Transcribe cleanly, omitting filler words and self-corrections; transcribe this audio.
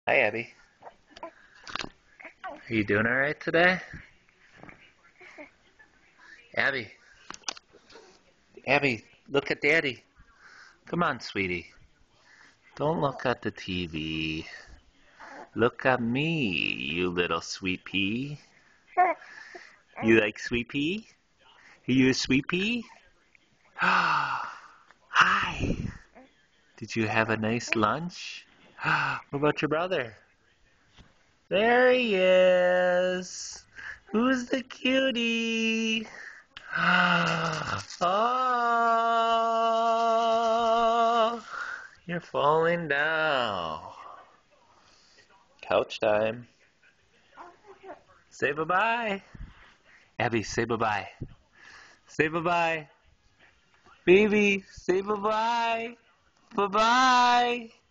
Hi, Abby. Are you doing all right today? Abby. Abby, look at Daddy. Come on, sweetie. Don't look at the TV. Look at me, you little sweet pea. You like sweet pea? Are you a sweet pea? Hi. Did you have a nice lunch? What about your brother? There he is. Who's the cutie? Oh, you're falling down. Couch time. Say bye-bye. Abby, say bye-bye. Say bye-bye. Baby, say bye-bye. Bye-bye.